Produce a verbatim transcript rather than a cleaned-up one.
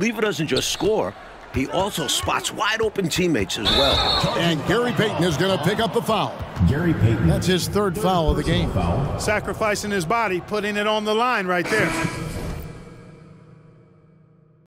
Lever doesn't just score, he also spots wide-open teammates as well. And Gary Payton is going to pick up the foul. Gary Payton. That's his third foul of the game. Sacrificing his body, putting it on the line right there.